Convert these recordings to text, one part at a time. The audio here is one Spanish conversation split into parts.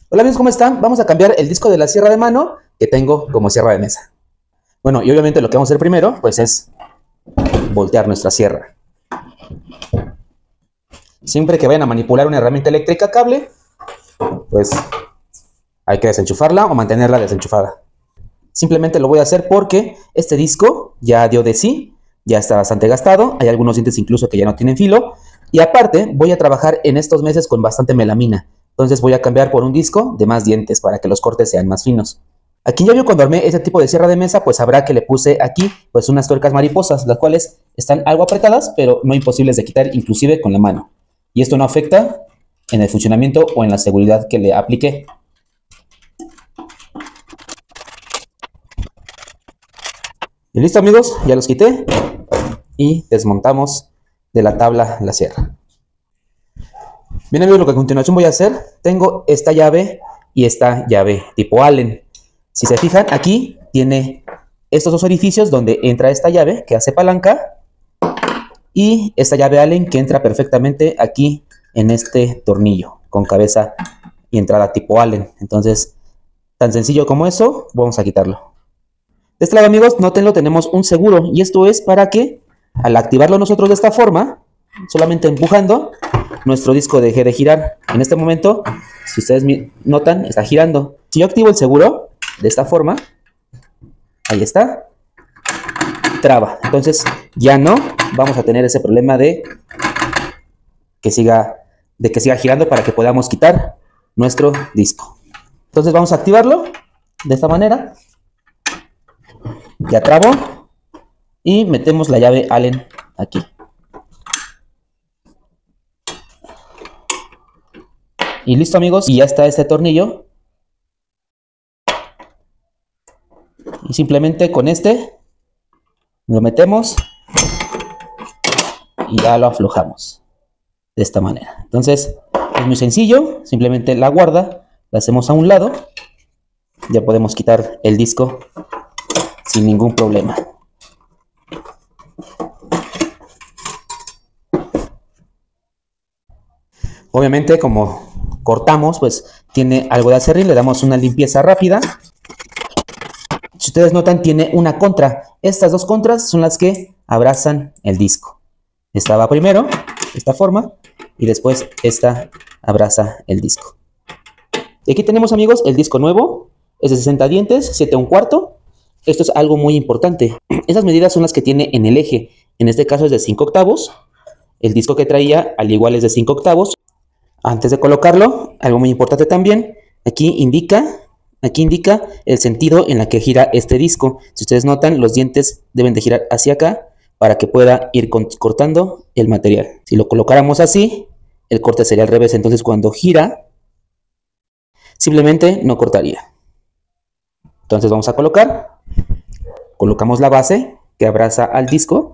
Hola amigos, ¿cómo están? Vamos a cambiar el disco de la sierra de mano que tengo como sierra de mesa. Bueno, y obviamente lo que vamos a hacer primero, pues es voltear nuestra sierra. Siempre que vayan a manipular una herramienta eléctrica a cable, pues hay que desenchufarla o mantenerla desenchufada. Simplemente lo voy a hacer porque este disco ya dio de sí, ya está bastante gastado, hay algunos dientes incluso que ya no tienen filo, y aparte voy a trabajar en estos meses con bastante melamina. Entonces voy a cambiar por un disco de más dientes para que los cortes sean más finos. Aquí ya vio cuando armé ese tipo de sierra de mesa, pues sabrá que le puse aquí pues unas tuercas mariposas, las cuales están algo apretadas, pero no imposibles de quitar inclusive con la mano. Y esto no afecta en el funcionamiento o en la seguridad que le apliqué. Y listo amigos, ya los quité y desmontamos de la tabla la sierra. Bien amigos, lo que a continuación voy a hacer, tengo esta llave y esta llave tipo Allen. Si se fijan, aquí tiene estos dos orificios donde entra esta llave que hace palanca y esta llave Allen que entra perfectamente aquí en este tornillo con cabeza y entrada tipo Allen. Entonces, tan sencillo como eso, vamos a quitarlo. De este lado amigos, nótenlo, tenemos un seguro y esto es para que al activarlo nosotros de esta forma, solamente empujando, nuestro disco deje de girar. En este momento, si ustedes notan, está girando. Si yo activo el seguro de esta forma, ahí está, traba. Entonces ya no vamos a tener ese problema de que siga girando para que podamos quitar nuestro disco. Entonces vamos a activarlo de esta manera. Ya trabo y metemos la llave Allen aquí. Y listo amigos, y ya está este tornillo. Y simplemente con este lo metemos y ya lo aflojamos de esta manera. Entonces es muy sencillo, simplemente la guarda la hacemos a un lado, ya podemos quitar el disco sin ningún problema. Obviamente como cortamos, pues tiene algo de acerrín, le damos una limpieza rápida. Si ustedes notan, tiene una contra. Estas dos contras son las que abrazan el disco. Esta va primero, de esta forma, y después esta abraza el disco. Y aquí tenemos, amigos, el disco nuevo. Es de 60 dientes, 7 1/4. Esto es algo muy importante. Esas medidas son las que tiene en el eje. En este caso es de 5/8. El disco que traía, al igual, es de 5/8. Antes de colocarlo, algo muy importante también, aquí indica el sentido en la que gira este disco. Si ustedes notan, los dientes deben de girar hacia acá para que pueda ir cortando el material. Si lo colocáramos así, el corte sería al revés. Entonces cuando gira, simplemente no cortaría. Entonces vamos a colocamos la base que abraza al disco.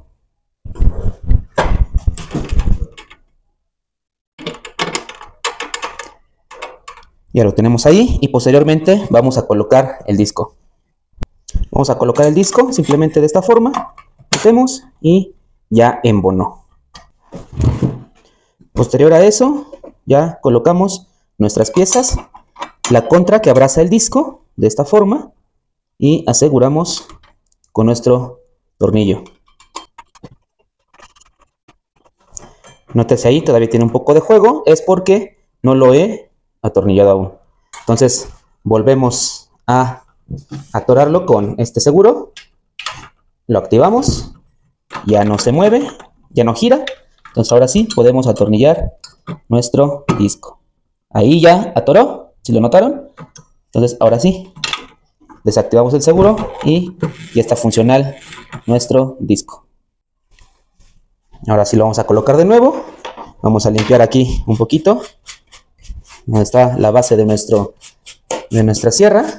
Ya lo tenemos ahí y posteriormente vamos a colocar el disco. Vamos a colocar el disco simplemente de esta forma. Metemos y ya embonó. Posterior a eso, ya colocamos nuestras piezas. La contra que abraza el disco de esta forma y aseguramos con nuestro tornillo. Nótese ahí, todavía tiene un poco de juego. Es porque no lo he atornillado aún. Entonces volvemos a atorarlo con este seguro, lo activamos, ya no se mueve, ya no gira. Entonces ahora sí podemos atornillar nuestro disco. Ahí ya atoró, si lo notaron. Entonces ahora sí desactivamos el seguro y ya está funcional nuestro disco. Ahora sí lo vamos a colocar de nuevo. Vamos a limpiar aquí un poquito donde está la base de nuestra sierra.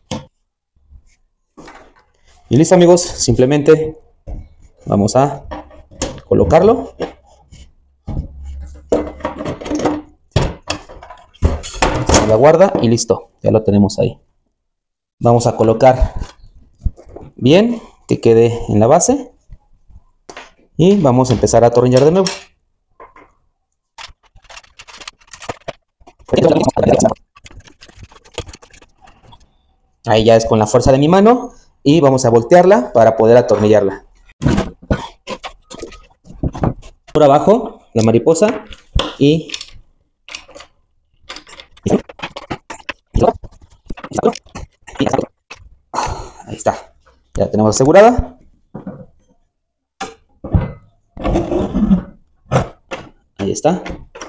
Y listo amigos, simplemente vamos a colocarlo. Se la guarda y listo, ya lo tenemos ahí. Vamos a colocar bien, que quede en la base. Y vamos a empezar a atornillar de nuevo. Ahí ya es con la fuerza de mi mano y vamos a voltearla para poder atornillarla. Por abajo la mariposa y ahí está, ya la tenemos asegurada. Ahí está.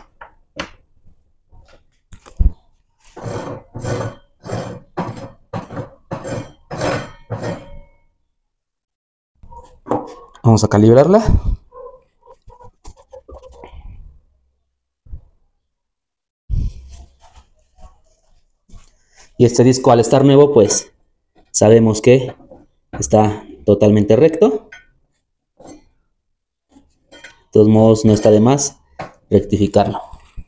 Vamos a calibrarla. Y este disco, al estar nuevo, pues sabemos que está totalmente recto. De todos modos, no está de más rectificarlo.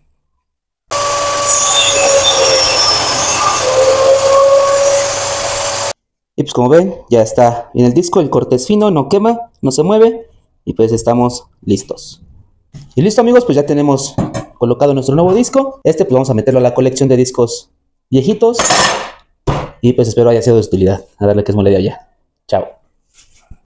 Y pues como ven, ya está bien el disco, el corte es fino, no quema, no se mueve y pues estamos listos. Y listo amigos, pues ya tenemos colocado nuestro nuevo disco. Este pues vamos a meterlo a la colección de discos viejitos y pues espero haya sido de utilidad. A darle que es mole de allá. Chao.